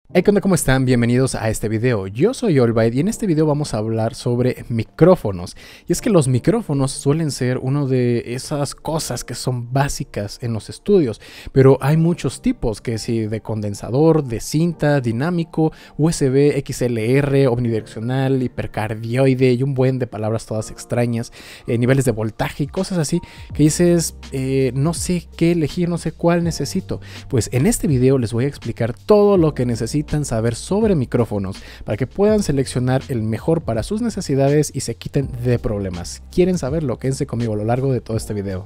Hey, ¿qué onda? ¿Cómo están? Bienvenidos a este video. Yo soy Allbyte y en este video vamos a hablar sobre micrófonos. Y es que los micrófonos suelen ser una de esas cosas que son básicas en los estudios, pero hay muchos tipos, que si de condensador, de cinta, dinámico, USB, XLR, omnidireccional, hipercardioide y un buen de palabras todas extrañas, niveles de voltaje y cosas así, que dices, no sé qué elegir, no sé cuál necesito. Pues en este video les voy a explicar todo lo que necesitan saber sobre micrófonos para que puedan seleccionar el mejor para sus necesidades y se quiten de problemas. ¿Quieren saberlo? Quédense conmigo a lo largo de todo este video.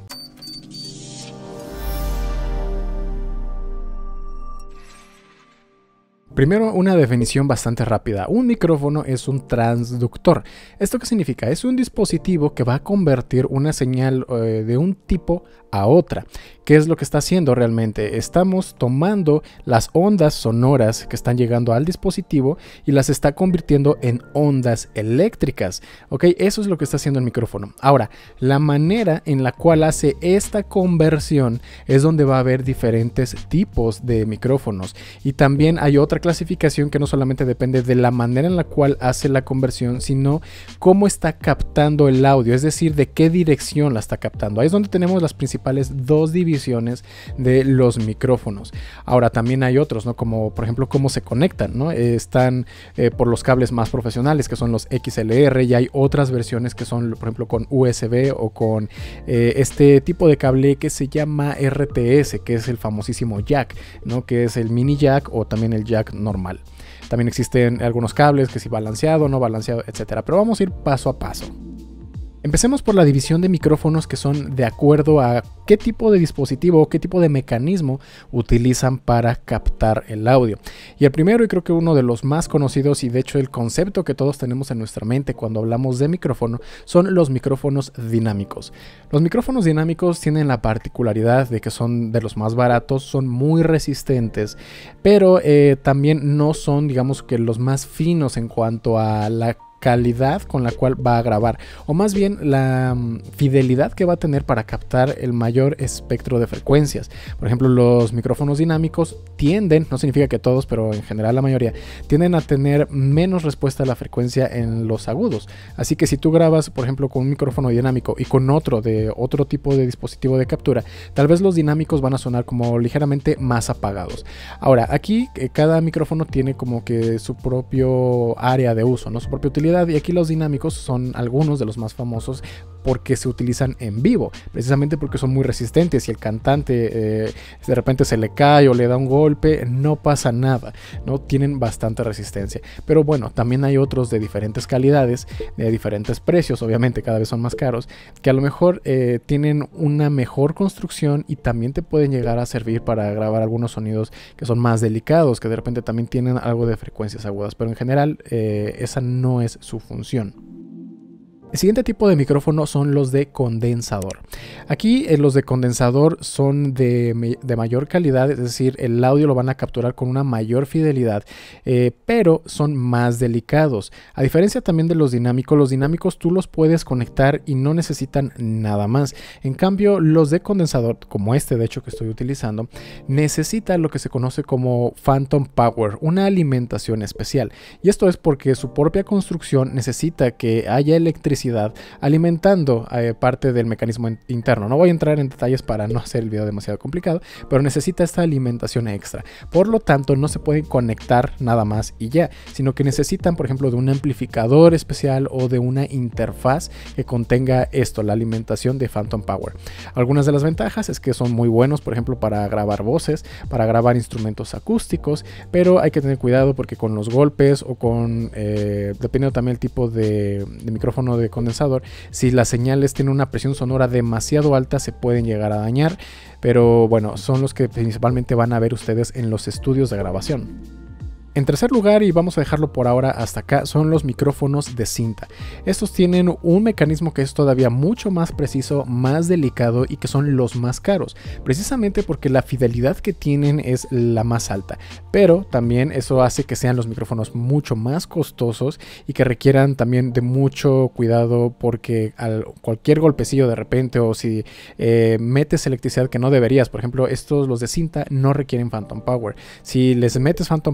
Primero, una definición bastante rápida. Un micrófono es un transductor. ¿Esto qué significa? Es un dispositivo que va a convertir una señal de un tipo a otra. ¿Qué es lo que está haciendo realmente? Estamos tomando las ondas sonoras que están llegando al dispositivo y las está convirtiendo en ondas eléctricas. ¿Ok? Eso es lo que está haciendo el micrófono. Ahora, la manera en la cual hace esta conversión es donde va a haber diferentes tipos de micrófonos. Y también hay otra clasificación que no solamente depende de la manera en la cual hace la conversión, sino cómo está captando el audio, es decir, de qué dirección la está captando. Ahí es donde tenemos las principales dos divisiones de los micrófonos. Ahora también hay otros, ¿no? Como por ejemplo cómo se conectan, ¿no? Están por los cables más profesionales, que son los XLR, y hay otras versiones que son, por ejemplo, con USB o con este tipo de cable que se llama RTS, que es el famosísimo jack, ¿no? Que es el mini jack o también el jack normal. También existen algunos cables que si balanceado, no balanceado, etcétera. Pero vamos a ir paso a paso. Empecemos por la división de micrófonos, que son de acuerdo a qué tipo de dispositivo o qué tipo de mecanismo utilizan para captar el audio. Y el primero, y creo que uno de los más conocidos, y de hecho el concepto que todos tenemos en nuestra mente cuando hablamos de micrófono, son los micrófonos dinámicos. Los micrófonos dinámicos tienen la particularidad de que son de los más baratos, son muy resistentes, pero también no son, digamos, que los más finos en cuanto a la calidad con la cual va a grabar, o más bien la fidelidad que va a tener para captar el mayor espectro de frecuencias. Por ejemplo, los micrófonos dinámicos tienden, no significa que todos, pero en general la mayoría, tienden a tener menos respuesta a la frecuencia en los agudos. Así que si tú grabas, por ejemplo, con un micrófono dinámico y con otro de otro tipo de dispositivo de captura, tal vez los dinámicos van a sonar como ligeramente más apagados. Ahora, aquí cada micrófono tiene como que su propio área de uso, ¿no? Su propia utilidad. Y aquí los dinámicos son algunos de los más famosos porque se utilizan en vivo, precisamente porque son muy resistentes. Si el cantante de repente se le cae o le da un golpe, no pasa nada, ¿no? Tienen bastante resistencia. Pero bueno, también hay otros de diferentes calidades, de diferentes precios, obviamente cada vez son más caros, que a lo mejor tienen una mejor construcción y también te pueden llegar a servir para grabar algunos sonidos que son más delicados, que de repente también tienen algo de frecuencias agudas, pero en general esa no es su función. El siguiente tipo de micrófono son los de condensador. Aquí los de condensador son de mayor calidad, es decir, el audio lo van a capturar con una mayor fidelidad, pero son más delicados. A diferencia también de los dinámicos tú los puedes conectar y no necesitan nada más. En cambio, los de condensador, como este de hecho que estoy utilizando, necesitan lo que se conoce como Phantom Power, una alimentación especial. Y esto es porque su propia construcción necesita que haya electricidad alimentando parte del mecanismo interno. No voy a entrar en detalles para no hacer el video demasiado complicado, pero necesita esta alimentación extra. Por lo tanto, no se pueden conectar nada más y ya, sino que necesitan, por ejemplo, de un amplificador especial o de una interfaz que contenga esto, la alimentación de Phantom Power. Algunas de las ventajas es que son muy buenos, por ejemplo, para grabar voces, para grabar instrumentos acústicos, pero hay que tener cuidado porque con los golpes o con, dependiendo también el tipo de micrófono de condensador, si las señales tienen una presión sonora demasiado alta se pueden llegar a dañar, pero bueno, son los que principalmente van a ver ustedes en los estudios de grabación. En tercer lugar, y vamos a dejarlo por ahora hasta acá, son los micrófonos de cinta. Estos tienen un mecanismo que es todavía mucho más preciso, más delicado y que son los más caros, precisamente porque la fidelidad que tienen es la más alta, pero también eso hace que sean los micrófonos mucho más costosos y que requieran también de mucho cuidado, porque cualquier golpecillo de repente o si metes electricidad que no deberías, por ejemplo, los de cinta no requieren Phantom Power. Si les metes Phantom Power,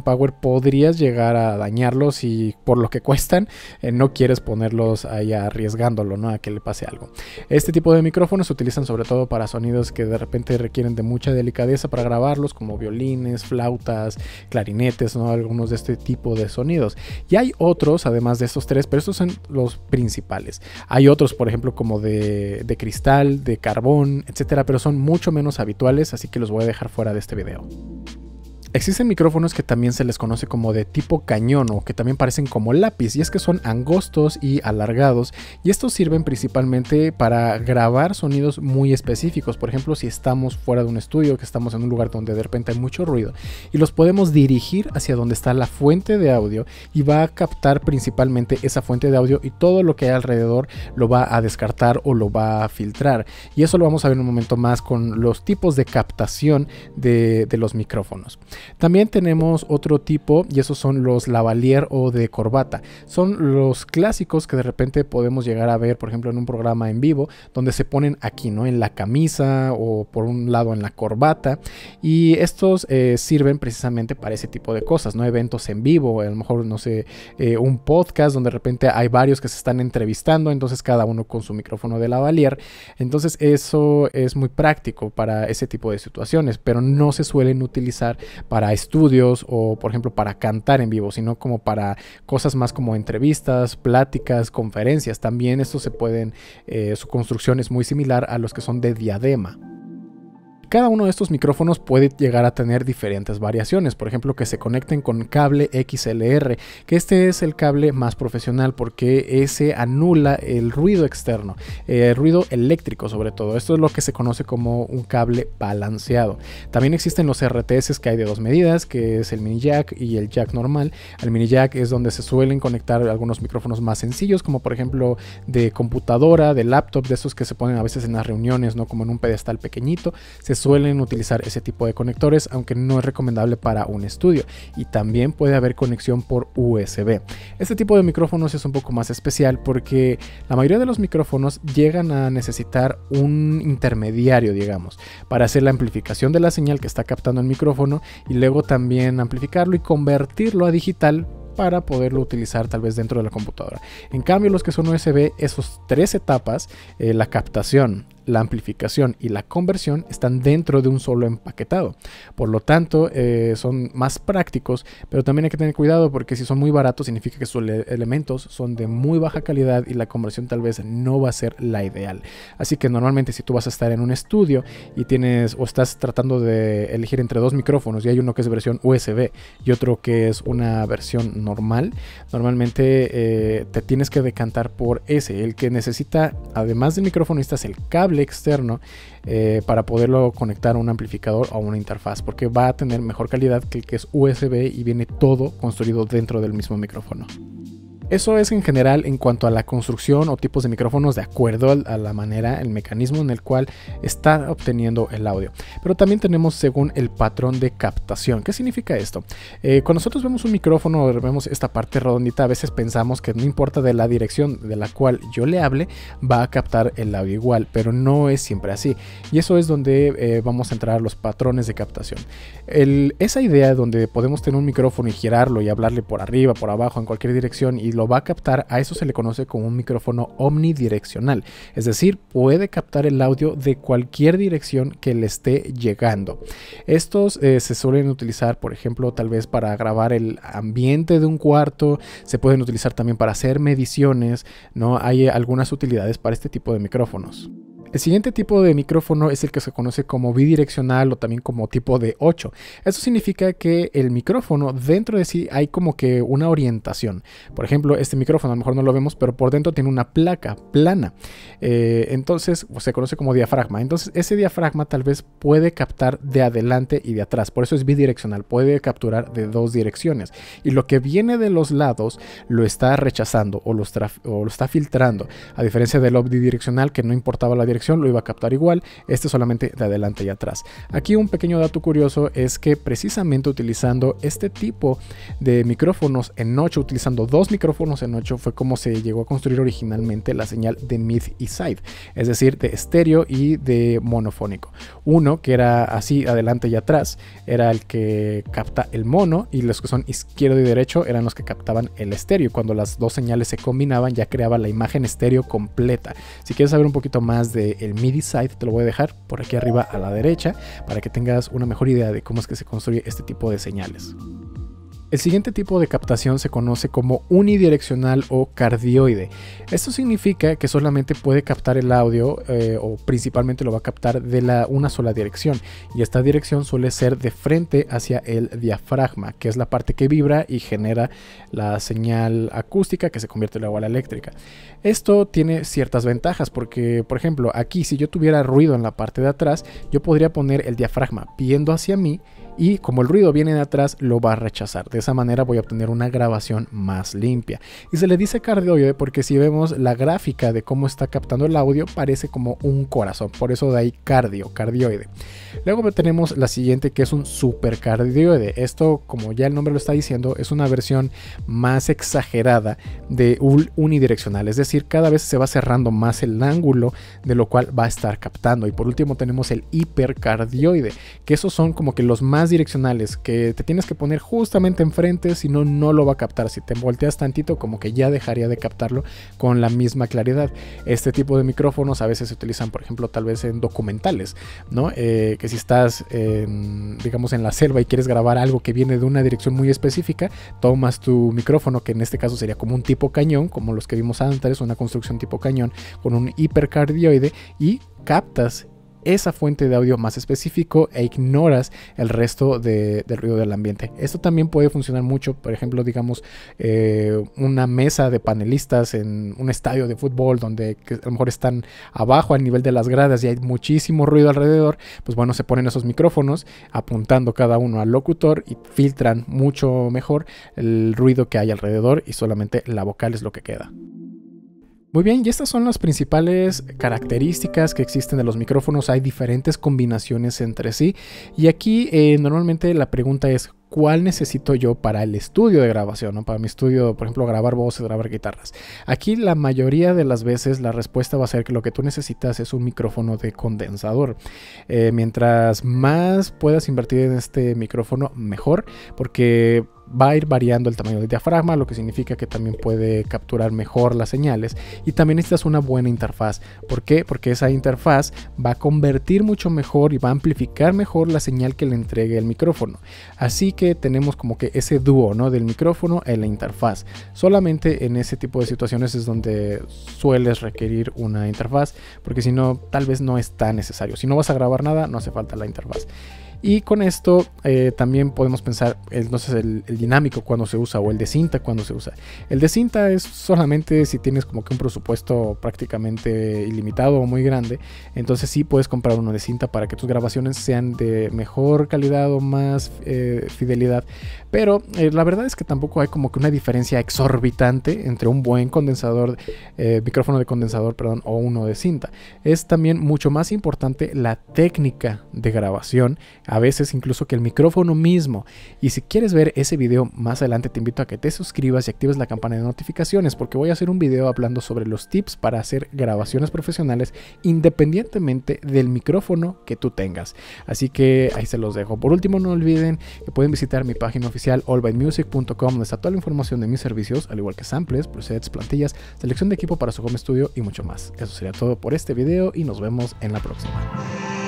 podrías llegar a dañarlos y por lo que cuestan no quieres ponerlos ahí arriesgándolo, ¿no? A que le pase algo. Este tipo de micrófonos se utilizan sobre todo para sonidos que de repente requieren de mucha delicadeza para grabarlos, como violines, flautas, clarinetes, ¿no? Algunos de este tipo de sonidos. Y hay otros, además de estos tres, pero estos son los principales. Hay otros, por ejemplo, como de cristal, de carbón, etcétera, pero son mucho menos habituales, así que los voy a dejar fuera de este video. Existen micrófonos que también se les conoce como de tipo cañón o que también parecen como lápiz, y es que son angostos y alargados, y estos sirven principalmente para grabar sonidos muy específicos. Por ejemplo, si estamos fuera de un estudio, que estamos en un lugar donde de repente hay mucho ruido, y los podemos dirigir hacia donde está la fuente de audio, y va a captar principalmente esa fuente de audio, y todo lo que hay alrededor lo va a descartar o lo va a filtrar. Y eso lo vamos a ver en un momento más con los tipos de captación de los micrófonos. También tenemos otro tipo, y esos son los lavalier o de corbata. Son los clásicos que de repente podemos llegar a ver, por ejemplo, en un programa en vivo, donde se ponen aquí, ¿no? En la camisa o por un lado en la corbata. Y estos sirven precisamente para ese tipo de cosas, ¿no? Eventos en vivo, a lo mejor, no sé, un podcast donde de repente hay varios que se están entrevistando, entonces cada uno con su micrófono de lavalier. Entonces eso es muy práctico para ese tipo de situaciones, pero no se suelen utilizar para estudios o, por ejemplo, para cantar en vivo, sino como para cosas más como entrevistas, pláticas, conferencias. También estos se pueden, su construcción es muy similar a los que son de diadema. Cada uno de estos micrófonos puede llegar a tener diferentes variaciones, por ejemplo que se conecten con cable XLR, que este es el cable más profesional porque ese anula el ruido externo, el ruido eléctrico sobre todo. Esto es lo que se conoce como un cable balanceado. También existen los RTS que hay de dos medidas, que es el mini jack y el jack normal. El mini jack es donde se suelen conectar algunos micrófonos más sencillos, como por ejemplo de computadora, de laptop, de esos que se ponen a veces en las reuniones, ¿no? Como en un pedestal pequeñito. Se suelen utilizar ese tipo de conectores, aunque no es recomendable para un estudio, y también puede haber conexión por USB. Este tipo de micrófonos es un poco más especial porque la mayoría de los micrófonos llegan a necesitar un intermediario, digamos, para hacer la amplificación de la señal que está captando el micrófono y luego también amplificarlo y convertirlo a digital para poderlo utilizar tal vez dentro de la computadora. En cambio, los que son USB, esos tres etapas, la captación, la amplificación y la conversión, están dentro de un solo empaquetado. Por lo tanto, son más prácticos, pero también hay que tener cuidado porque si son muy baratos significa que sus elementos son de muy baja calidad y la conversión tal vez no va a ser la ideal. Así que normalmente si tú vas a estar en un estudio y tienes o estás tratando de elegir entre dos micrófonos y hay uno que es versión USB y otro que es una versión normal, normalmente te tienes que decantar por ese, el que necesita, además del micrófono, necesitas el cable externo para poderlo conectar a un amplificador o a una interfaz, porque va a tener mejor calidad que el que es USB y viene todo construido dentro del mismo micrófono. Eso es en general en cuanto a la construcción o tipos de micrófonos de acuerdo a la manera, el mecanismo en el cual está obteniendo el audio. Pero también tenemos según el patrón de captación. ¿Qué significa esto? Cuando nosotros vemos un micrófono o vemos esta parte redondita, a veces pensamos que no importa de la dirección de la cual yo le hable, va a captar el audio igual, pero no es siempre así. Y eso es donde vamos a entrar a los patrones de captación. Esa idea donde podemos tener un micrófono y girarlo y hablarle por arriba, por abajo, en cualquier dirección y lo va a captar, a eso se le conoce como un micrófono omnidireccional, es decir, puede captar el audio de cualquier dirección que le esté llegando. Estos se suelen utilizar, por ejemplo, tal vez para grabar el ambiente de un cuarto, se pueden utilizar también para hacer mediciones, ¿no? Hay algunas utilidades para este tipo de micrófonos. El siguiente tipo de micrófono es el que se conoce como bidireccional o también como tipo de 8. Esto significa que el micrófono dentro de sí hay como que una orientación. Por ejemplo, este micrófono a lo mejor no lo vemos, pero por dentro tiene una placa plana. Entonces se conoce como diafragma. Entonces ese diafragma tal vez puede captar de adelante y de atrás. Por eso es bidireccional. Puede capturar de dos direcciones. Y lo que viene de los lados lo está rechazando o lo está filtrando. A diferencia del omnidireccional, que no importaba la dirección, dirección lo iba a captar igual, este solamente de adelante y atrás. Aquí un pequeño dato curioso es que precisamente utilizando este tipo de micrófonos en 8, utilizando 2 micrófonos en 8, fue como se llegó a construir originalmente la señal de mid y side, es decir, de estéreo y de monofónico. Uno que era así adelante y atrás era el que capta el mono, y los que son izquierdo y derecho eran los que captaban el estéreo. Cuando las dos señales se combinaban ya creaba la imagen estéreo completa. Si quieres saber un poquito más del MIDI side, te lo voy a dejar por aquí arriba a la derecha para que tengas una mejor idea de cómo es que se construye este tipo de señales. El siguiente tipo de captación se conoce como unidireccional o cardioide. Esto significa que solamente puede captar el audio o principalmente lo va a captar de una sola dirección, y esta dirección suele ser de frente hacia el diafragma, que es la parte que vibra y genera la señal acústica que se convierte luego a la eléctrica. Esto tiene ciertas ventajas porque, por ejemplo, aquí si yo tuviera ruido en la parte de atrás, yo podría poner el diafragma viendo hacia mí, y como el ruido viene de atrás, lo va a rechazar. De esa manera voy a obtener una grabación más limpia. Y se le dice cardioide porque si vemos la gráfica de cómo está captando el audio, parece como un corazón. Por eso de ahí cardioide. Luego tenemos la siguiente, que es un supercardioide. Esto, como ya el nombre lo está diciendo, es una versión más exagerada de un unidireccional. Es decir, cada vez se va cerrando más el ángulo de lo cual va a estar captando. Y por último tenemos el hipercardioide, que esos son como que los más direccionales, que te tienes que poner justamente enfrente, si no, no lo va a captar. Si te volteas tantito, como que ya dejaría de captarlo con la misma claridad. Este tipo de micrófonos a veces se utilizan, por ejemplo, tal vez en documentales, ¿no? Que si estás, digamos, en la selva y quieres grabar algo que viene de una dirección muy específica, tomas tu micrófono, que en este caso sería como un tipo cañón, como los que vimos antes, una construcción tipo cañón con un hipercardioide, y captas esa fuente de audio más específico e ignoras el resto del ruido del ambiente. Esto también puede funcionar mucho, por ejemplo, digamos, una mesa de panelistas en un estadio de fútbol donde a lo mejor están abajo al nivel de las gradas y hay muchísimo ruido alrededor. Pues bueno, se ponen esos micrófonos apuntando cada uno al locutor y filtran mucho mejor el ruido que hay alrededor, y solamente la vocal es lo que queda. Muy bien, y estas son las principales características que existen de los micrófonos. Hay diferentes combinaciones entre sí, y aquí normalmente la pregunta es: ¿cuál necesito yo para el estudio de grabación, ¿no? Para mi estudio, por ejemplo, grabar voces, grabar guitarras. Aquí la mayoría de las veces la respuesta va a ser que lo que tú necesitas es un micrófono de condensador. Mientras más puedas invertir en este micrófono, mejor, porque va a ir variando el tamaño del diafragma, lo que significa que también puede capturar mejor las señales, y también necesitas una buena interfaz. ¿Por qué? Porque esa interfaz va a convertir mucho mejor y va a amplificar mejor la señal que le entregue el micrófono. Así que tenemos como que ese dúo, ¿no? Del micrófono y la interfaz. Solamente en ese tipo de situaciones es donde sueles requerir una interfaz, porque si no, tal vez no es tan necesario. Si no vas a grabar nada, no hace falta la interfaz. Y con esto también podemos pensar entonces el dinámico cuando se usa, o el de cinta cuando se usa. El de cinta es solamente si tienes como que un presupuesto prácticamente ilimitado o muy grande. Entonces sí puedes comprar uno de cinta para que tus grabaciones sean de mejor calidad o más fidelidad. Pero la verdad es que tampoco hay como que una diferencia exorbitante entre un buen condensador, micrófono de condensador, perdón, o uno de cinta. Es también mucho más importante la técnica de grabación, a veces incluso que el micrófono mismo. Y si quieres ver ese video más adelante, te invito a que te suscribas y actives la campana de notificaciones, porque voy a hacer un video hablando sobre los tips para hacer grabaciones profesionales independientemente del micrófono que tú tengas. Así que ahí se los dejo. Por último, no olviden que pueden visitar mi página oficial allbymusic.com, donde está toda la información de mis servicios, al igual que samples, presets, plantillas, selección de equipo para su home studio y mucho más. Eso sería todo por este video y nos vemos en la próxima.